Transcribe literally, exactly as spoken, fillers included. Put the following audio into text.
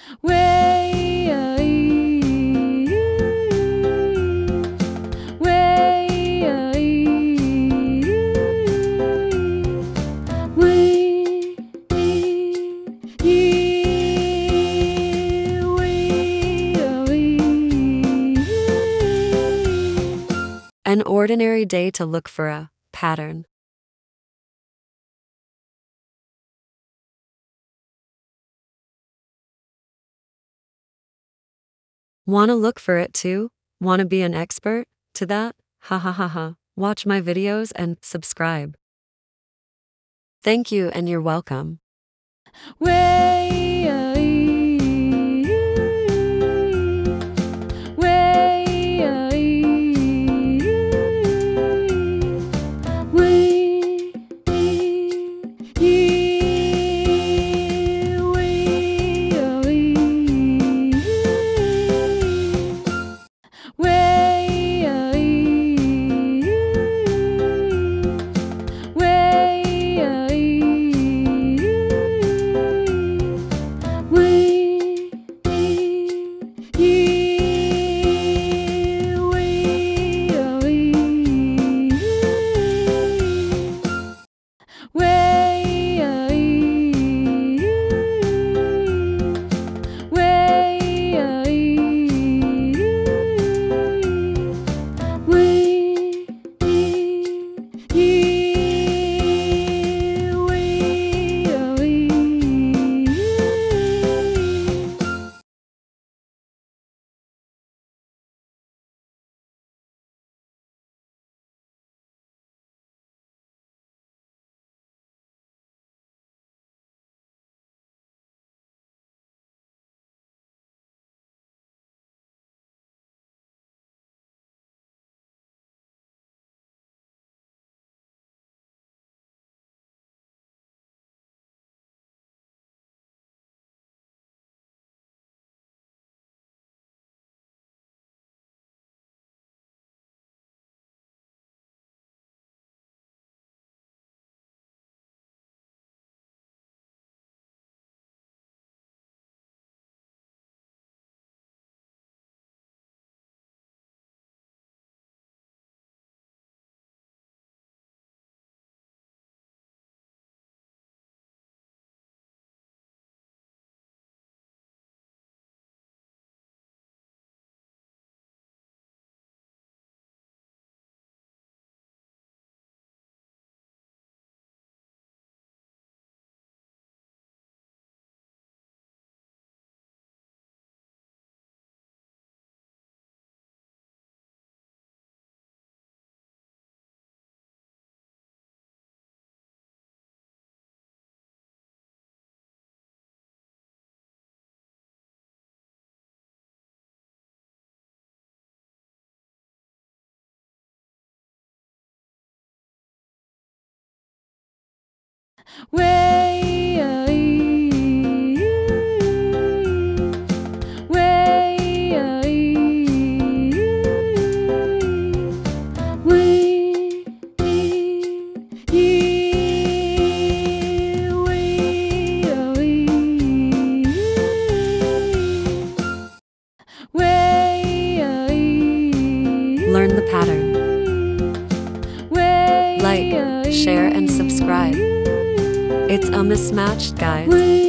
Way, an ordinary day to look for a pattern. Wanna look for it too? Wanna be an expert to that? Ha ha ha ha. Watch my videos and subscribe. Thank you and you're welcome. Way, way, learn the pattern. Like, share, and subscribe. It's a mismatched, guys.